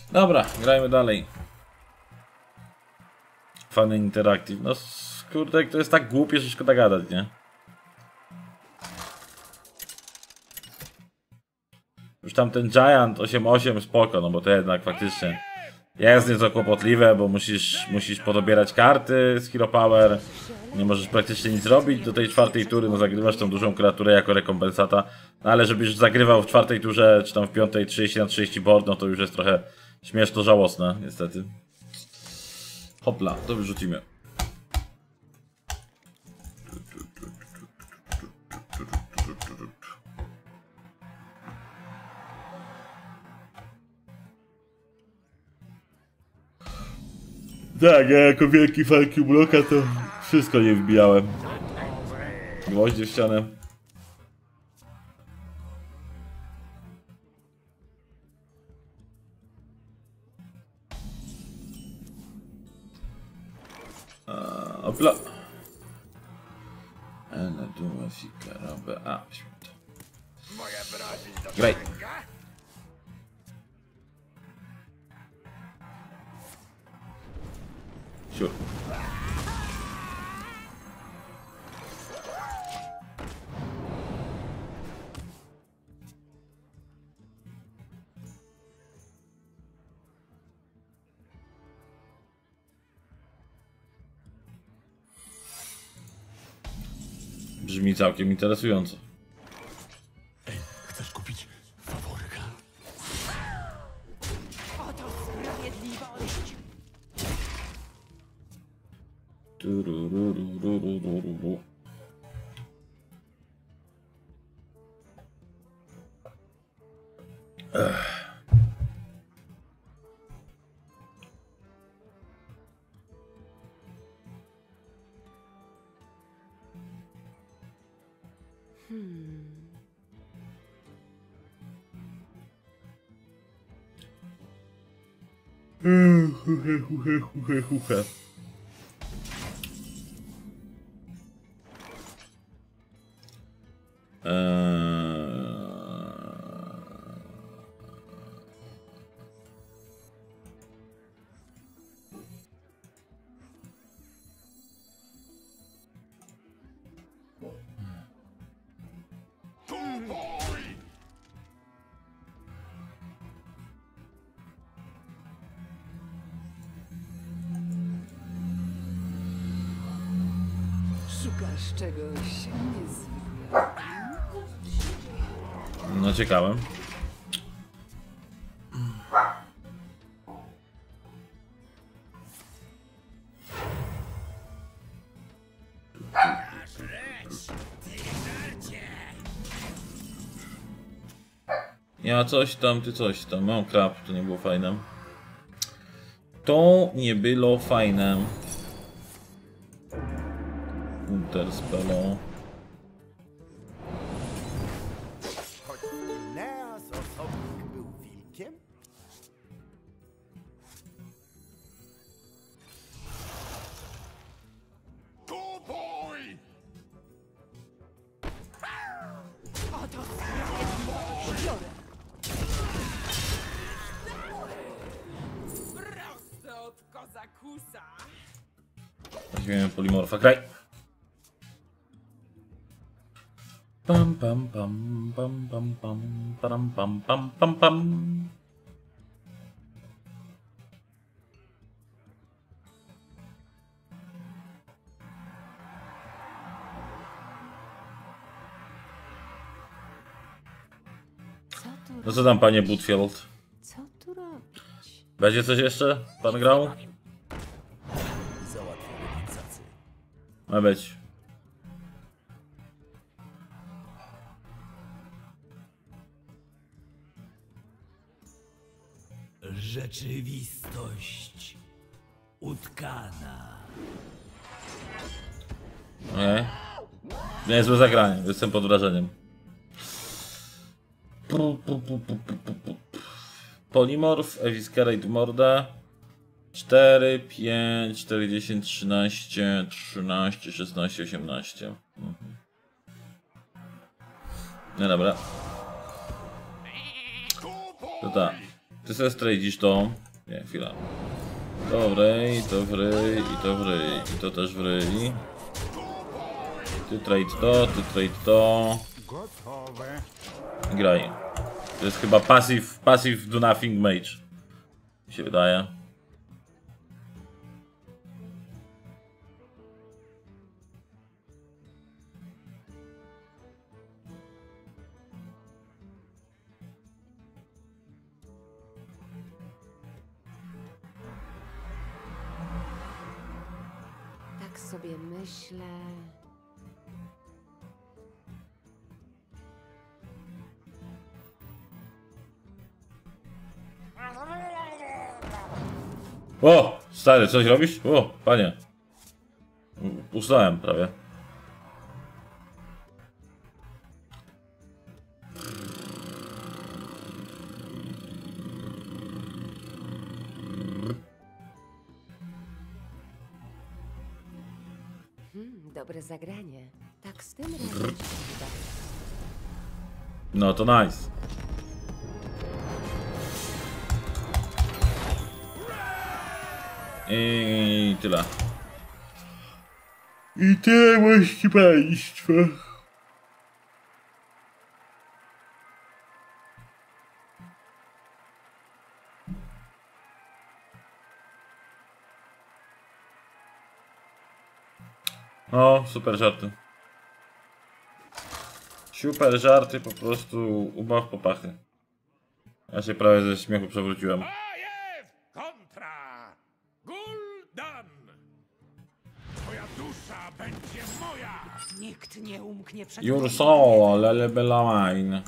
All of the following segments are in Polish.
Dobra, grajmy dalej. Fany Interactive. No kurde, to jest tak głupie, że szkoda gadać, nie? Już tam ten Giant 8.8 spoko, no bo to jednak faktycznie jest nieco kłopotliwe, bo musisz podobierać karty z Hero Power. Nie możesz praktycznie nic robić do tej czwartej tury, no zagrywasz tą dużą kreaturę jako rekompensata. No ale żebyś zagrywał w czwartej turze, czy tam w piątej 30/30 board, no to już jest trochę śmieszno żałosne, niestety. Hopla, to wyrzucimy. Tak, ja jako wielki fan Q-Blocka to wszystko nie wbijałem. Gwoździe w ścianę. Opla. Ale duma fika robię. A, święto. Graj. Sure. Brzmi całkiem interesująco. Chcesz kupić faworyka? Oto sprawiedliwość! Tururururururu. Huche. Szukasz czegoś niezwykłego. No ciekawe. Ja coś tam, ty coś tam. Mam krab, to nie było fajne. To nie było fajne. Interspelo. Choć Ineas osobnik był wilkiem? Kupuj! Oto sprawiedliwość! Biorę! Prosto od kozakusa. Weźmiemy polimorfa, graj. Pam pam pam pam pam pam pam pam pam pam pam. Co tu No co tam, panie Butfield? Co tu robić? Będzie coś jeszcze? Pan grał? Załatwiony cacy. Ma być. Rzeczywistość utkana. Okej. Niezłe zagranie, jestem pod wrażeniem. Polymorph, Eviscerate Morda. 4, 5, 4, 10, 13, 13, 16, 18. No dobra. To tak. Ty sobie strajdzisz to. Nie, chwila. To w ryj, to w ryj, i to w ryj, i to też w ryj. Ty trade to, ty trade to. Gotowe. Graj. To jest chyba passive do nothing mage. Mi się wydaje. Tak sobie myślę. O! Stary, coś robisz? O, panie. Usnąłem prawie. Dobre zagranie. Tak z tym razem się uda. No to nice. I tyle. I tyle, mości państwa. O, super żarty. Super żarty, po prostu ubaw popachy. Ja się prawie ze śmiechu przewróciłem. A jest kontra! Gul'dan! Twoja dusza będzie moja! Nikt nie umknie przed Your soul, lelebelaine.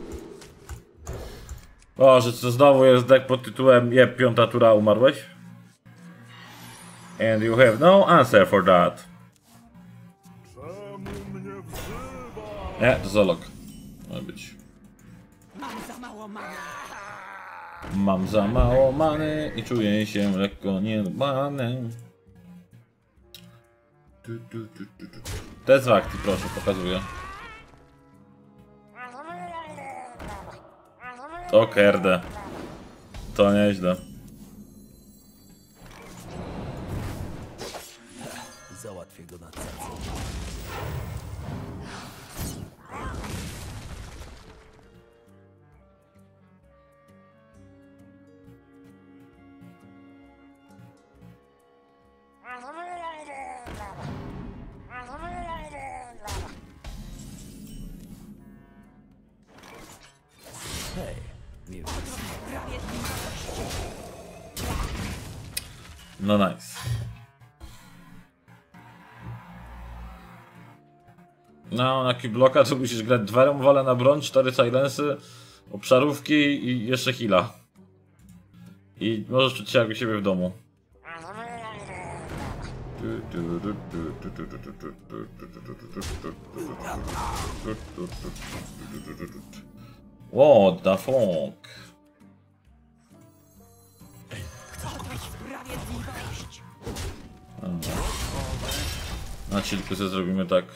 Boże, co znowu jest deck pod tytułem Jeb, piąta tura, umarłeś? And you have no answer for that. Nie, to Zolok. Ma być. Mam za mało many. Mam za mało many i czuję się lekko niedbany. Te z akcji, proszę, pokazuję. O kerde. To nieźle. Załatwię go na cacy. Hej, miły. No nice. No, na Keyblocka to musisz grać 2 Removale na broń, 4 Silence'y, obszarówki i jeszcze heala. I możesz czuć się jak u siebie w domu. What the fuck? Sprawiedliwość. Na chillku sobie zrobimy tak.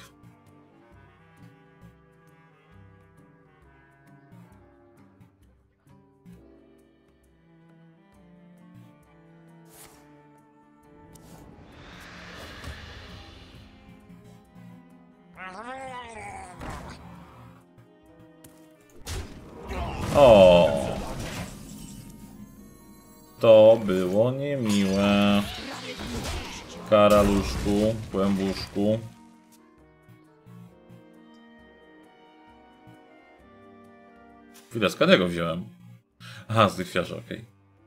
O, to było niemiłe. Karaluszku, kłębuszku. Chwilę, z każdego wziąłem. Aha, z lichwiarza, okej.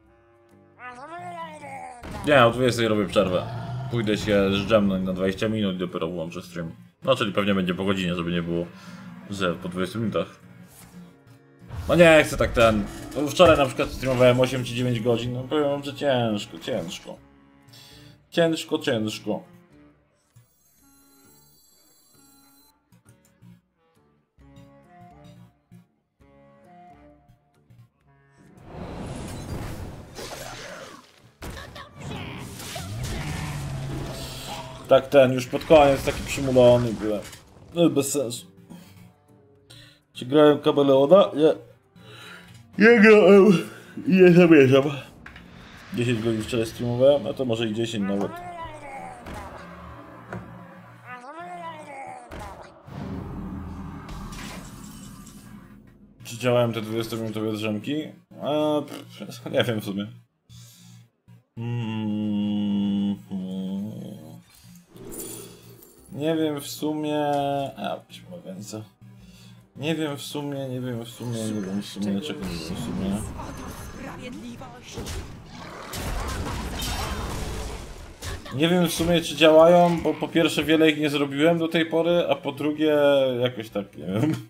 Nie, o 20 robię przerwę. Pójdę się zdrzemnąć na 20 minut i dopiero włączę stream. No, czyli pewnie będzie po godzinie, żeby nie było, że po 20 minutach. No nie chcę tak ten... No, wczoraj na przykład streamowałem 8 czy 9 godzin, no powiem, że ciężko. Ciężko. Tak ten, już pod koniec taki przymulony byłem. No bez sensu. Czy grałem Kameleona? Nie. Nie grałem. I nie zamierzam. 10 godzin wczoraj streamowałem, a to może i 10 nawet. Czy działałem te 20-minutowe drzemki? Nie wiem w sumie. Nie wiem w sumie... Nie wiem w sumie, czego nie wiem w sumie. Sprawiedliwość. Nie wiem w sumie czy działają, bo po pierwsze wiele ich nie zrobiłem do tej pory, a po drugie jakoś tak, nie wiem.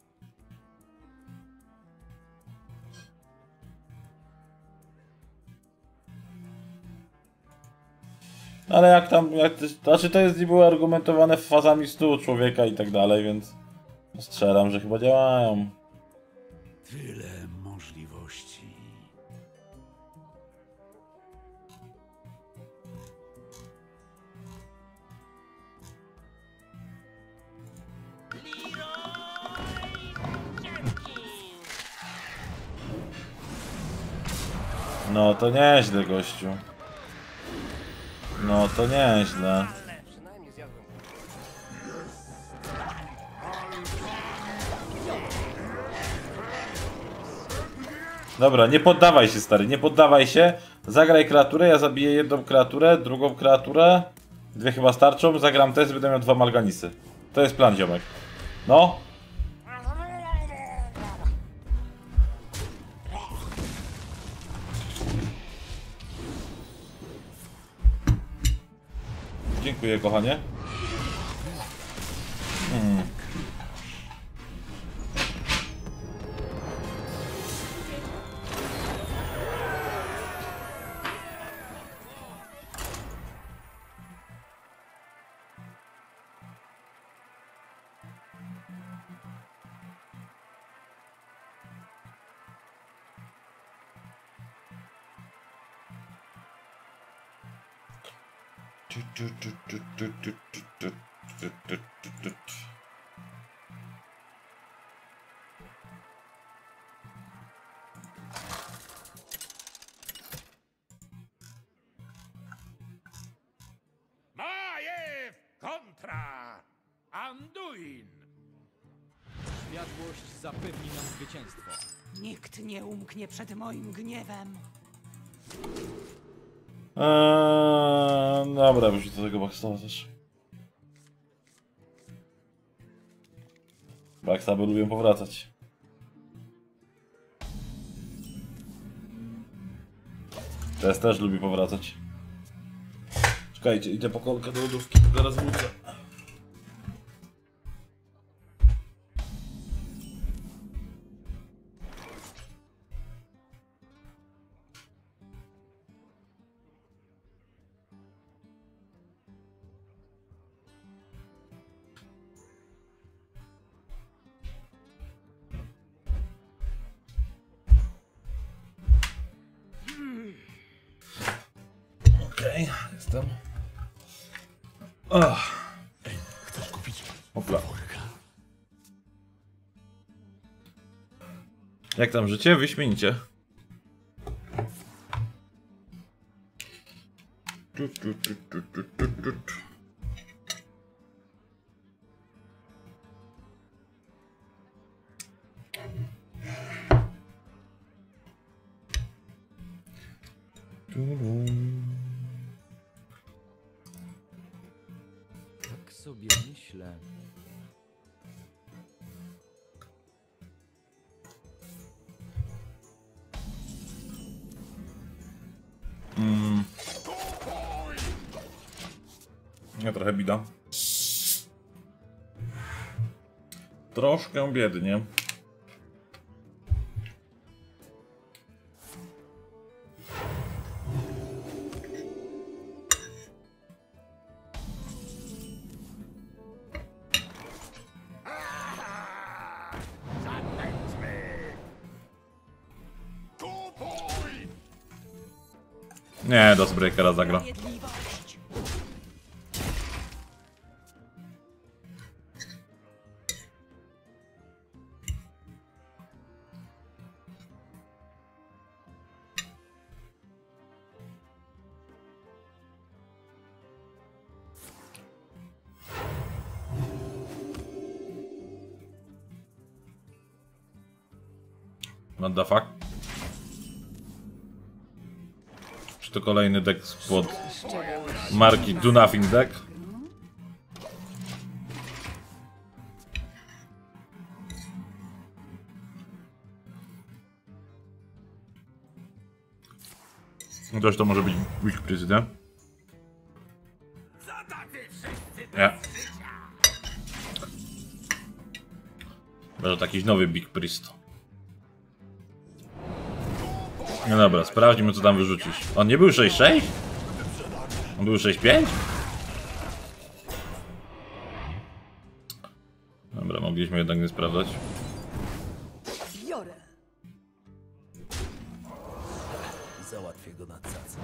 Ale jak tam, znaczy to jest niby argumentowane fazami stu człowieka i tak dalej, więc strzelam, że chyba działają. Tyle możliwości. No to nieźle, gościu. No to nieźle. Dobra, nie poddawaj się, stary, nie poddawaj się. Zagraj kreaturę, ja zabiję jedną kreaturę, drugą kreaturę. Dwie chyba starczą, zagram test, będę miał 2 Malganisy. To jest plan, ziomek. No. Dziękuję, kochanie. Majew kontra Anduin. Światłość zapewni nam zwycięstwo. Nikt nie umknie przed moim gniewem. Dobra, wróć do tego Backstaba też. Backstaby lubią powracać. Tess też lubi powracać. Czekajcie, idę po kolkę do lodówki, zaraz wrócę. Okej, jestem. Chcesz kupić? Hopla. Jak tam życie? Wyśmienicie. Tak sobie myślę. Ja trochę bida. Troszkę biednie. Nie, do Breakera zagra. Sprawiedliwość. What the fuck? Czy to kolejny deck pod marki Do Nothing Deck? Ktoś to może być Big Priest, nie? Nie. Może to jakiś nowy Big Priest. No dobra, sprawdźmy co tam wyrzucisz. On nie był 6-6? On był 6-5? Dobra, mogliśmy jednak nie sprawdzać. Biorę. Załatwię go na cacy.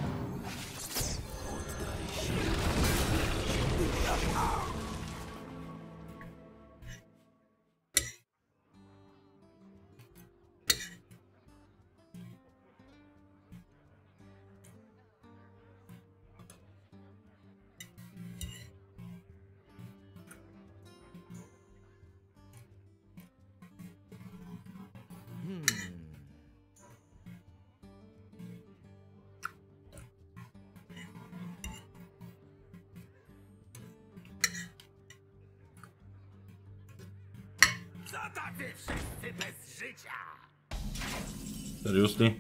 Co to wy wszyscy bez życia? Seriously?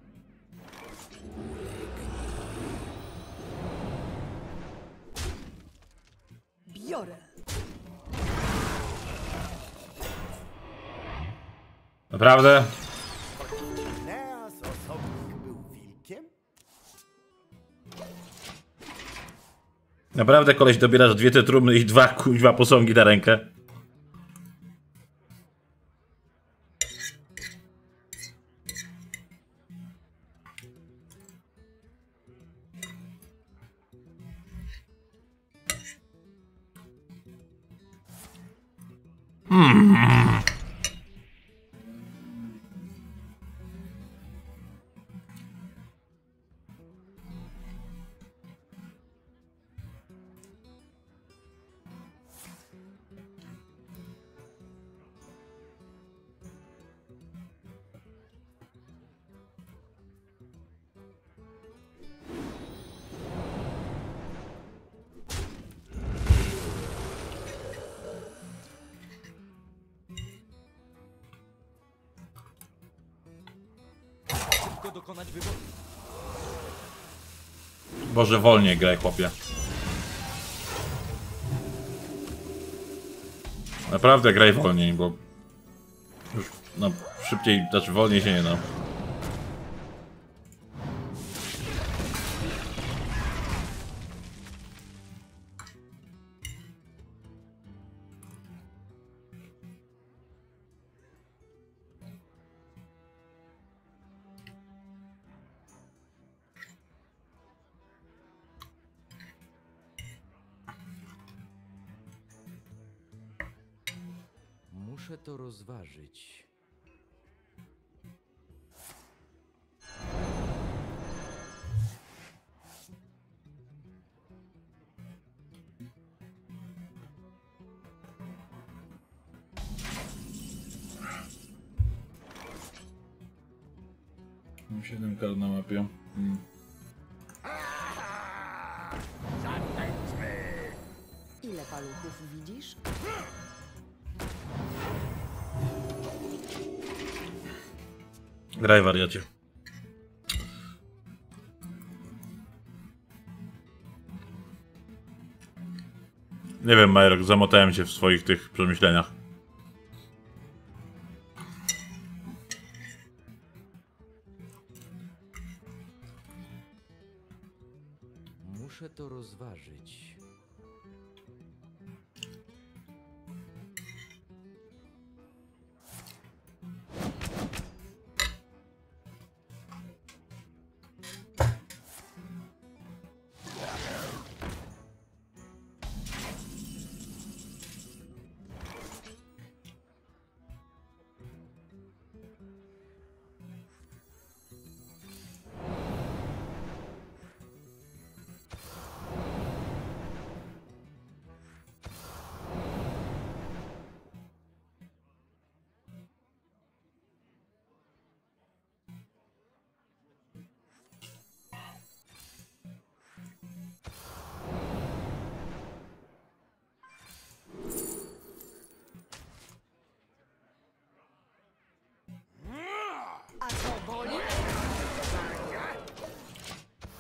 Biorę. Naprawdę? Neas osobnik był wilkiem? Naprawdę koleś dobierasz 2 te trumny i 2 kuźwa posągi na rękę? Tylko dokonać wyboru. Boże, wolniej graj, chłopie. Naprawdę graj wolniej, bo już no szybciej, znaczy wolniej się nie da. Muszę to rozważyć. Mam 7 kart na mapie. Ile paluchów widzisz? Graj, wariacie. Nie wiem, Majrok, zamotałem się w swoich tych przemyśleniach. Muszę to rozważyć.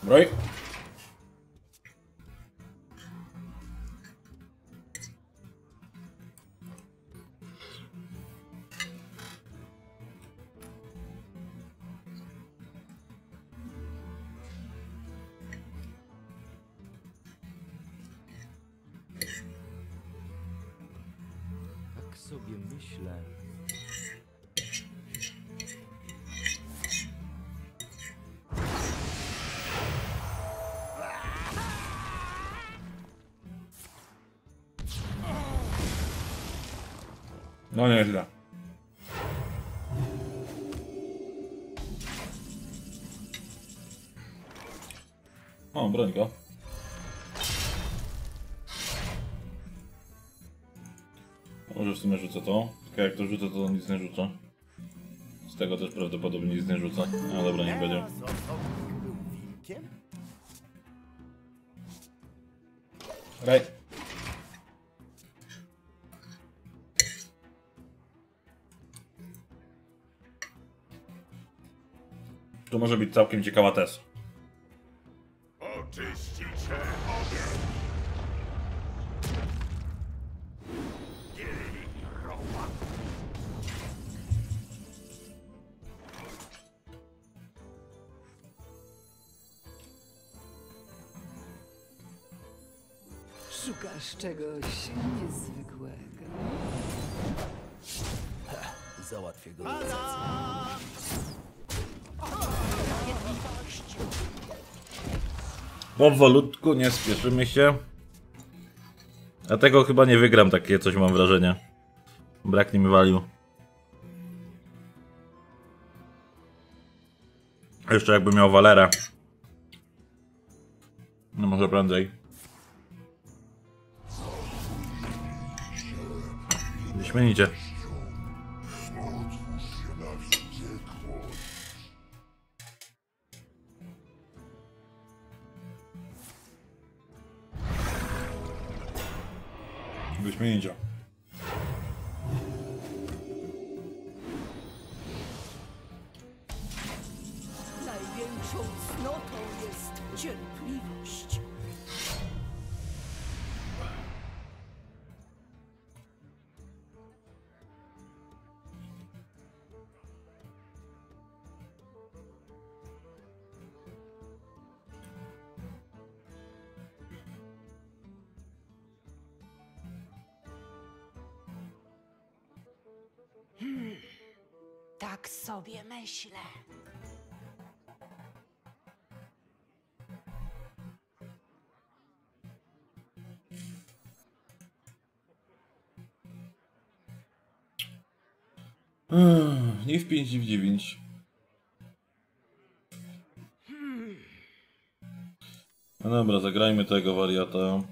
Broj. Tak sobie myślę. No nieźle. O, broń go. Może w sumie rzucę to. Tylko jak to rzucę, to nic nie rzucę. Z tego też prawdopodobnie nic nie rzucę. A dobra, niech będzie. Teraz osobnik był wilkiem? Raj. To może być całkiem ciekawa test. Oczyścicie ogień. Gilrowa. Szukasz czegoś niezwykłego. Załatwię go na cacy. Powolutku, nie spieszymy się. Dlatego chyba nie wygram, takie coś mam wrażenie. Braknie mi value. Jeszcze jakby miał Valerę. No może prędzej. Wyśmienicie. Wyśmienicie. Największą cnotą jest cierpliwość. Tak sobie myślę. Nie w 5, nie w 9. No dobra, zagrajmy tego wariata. Okay.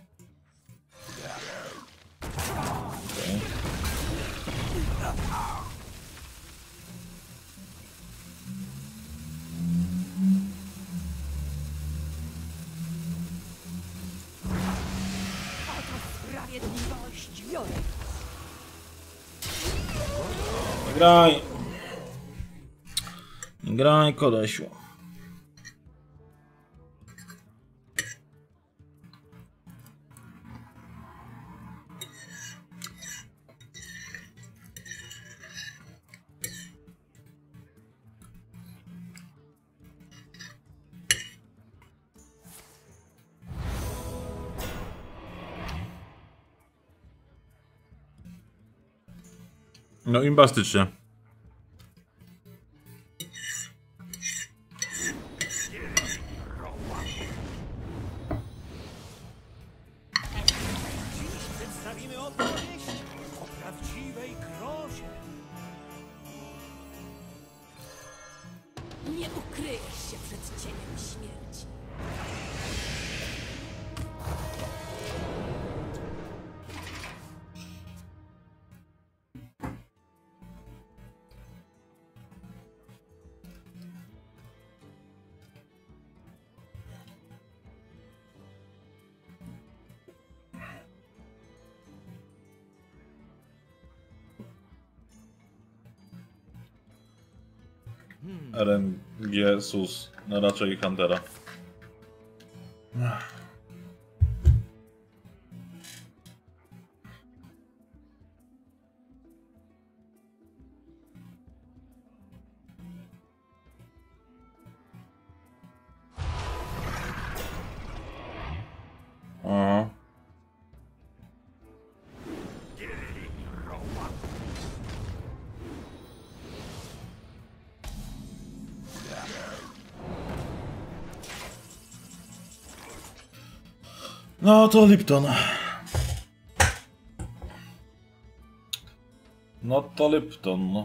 Sprawiedliwość biorę. Graj! Graj, kolesiu. No imbastycznie. Przedstawimy opowieść o prawdziwej grozie. Nie ukryjesz się przed cieniem śmierci. RNG, SUS, no raczej Huntera. Aha. No to Lipton. No to Lipton.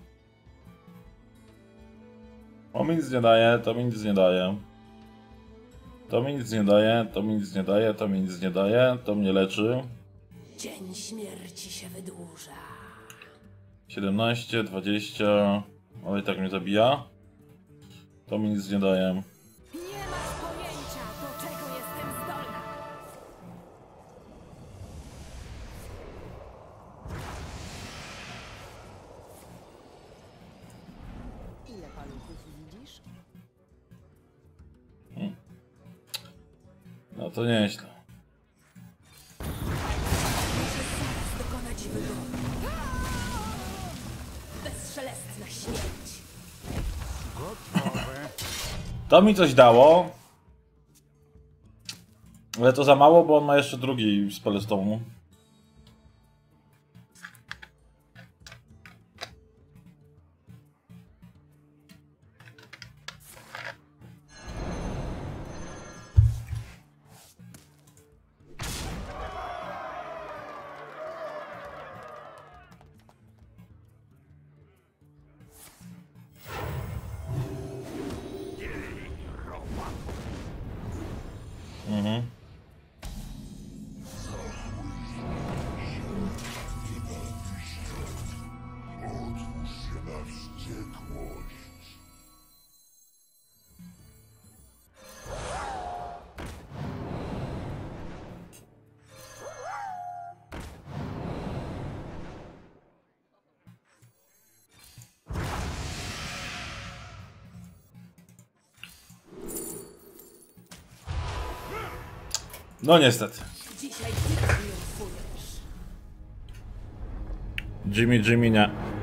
To mi nic nie daje, to mi nic nie daje. To mi nic nie daje, to mi nic nie daje, to mi nic nie daje, to mnie leczy. Dzień śmierci się wydłuża. 17, 20, ale i tak mnie zabija. To mi nic nie daje. Nie masz pojęcia, do czego jestem zdolna. Ile paluchów widzisz? No to nieźle. Dokonać wyboru. Bezszelestna śmierć. Gotowe. To mi coś dało. Ale to za mało, bo on ma jeszcze drugi Spellstone'u. Mhm. No niestety. Dzisiaj ty triumfujesz. Jimmy nie.